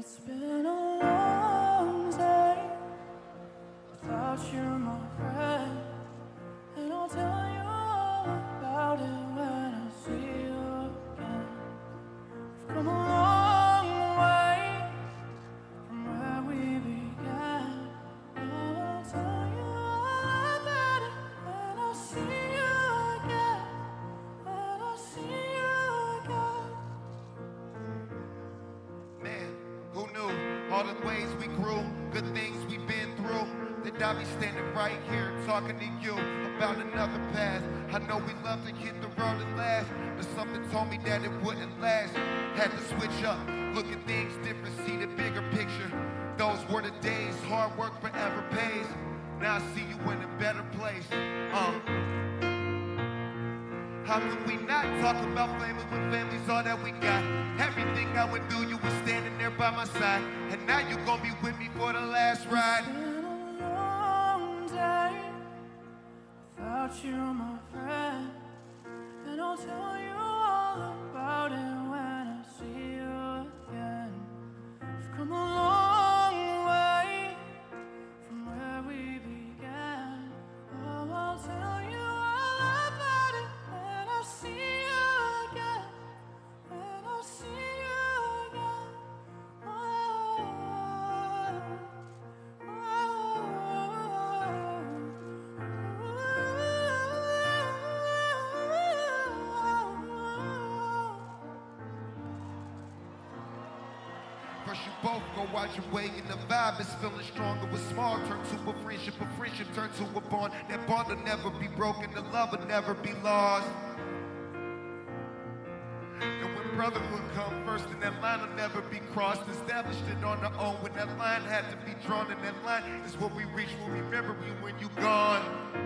It's been a long day without you, my friend, and I'll tell you all about it when I see you again. We've come a long way from where we began. I'll tell you all about it when I see you again. When I see you again. Man, who knew all the ways we grew, good things we've been through, that I'll be standing right here talking to you about another path. I know we love to hit the road and laugh, but something told me that it wouldn't last. Had to switch up, look at things different, see the bigger picture. Those were the days, hard work forever pays. Now I see you in a better place. How can we not talk about family when family's all that we got? Everything I went through, you were standing there by my side, and now you gon' be with me for the last ride. It's been a long day without you, my friend, and I'll tell you all about it when I see you again. We've come a long way from where we began. Oh, I'll tell you all about it when I see you again. When I see you again. Oh, First you both go out your way and the vibe is feeling stronger. With small turn to a friendship turn to a bond. That bond will never be broken, the love will never be lost. And when brotherhood come first, and that line will never be crossed. Established it on our own when that line had to be drawn, and that line is what we reach. We'll remember you when you gone.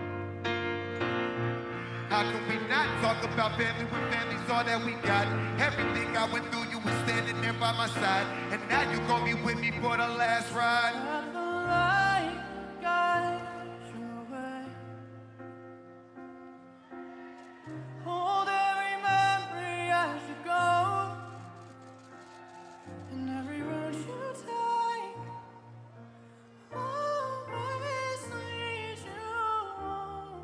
How can we not talk about family when family's all that we got? Everything I went through, you were standing there by my side, and now you gon' be with me for the last ride. let the light guide your way. Hold every memory as you go, and every road you take always leads you home.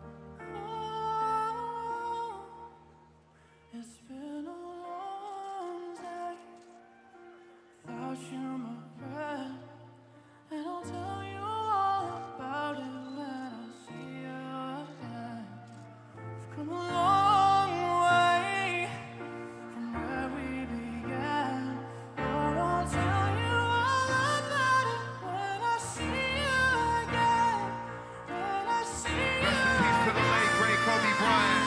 Oh, it's been a long day without you, my friend, and I'll tell you all about it when I see you again. We've come a long way from where we began. Oh, I'll tell you all about it when I see you again. When I see you Rest in peace to the late great Kobe Bryant.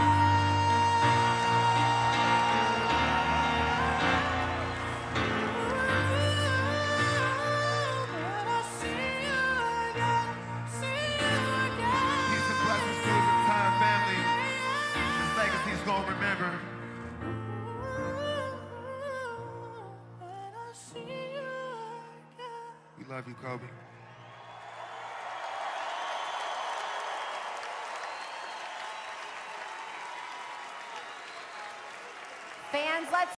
when I see you again, see you again. Peace and blessings to his entire family. His legacy's gonna remember. When I see you again. We love you, Kobe. Fans, let's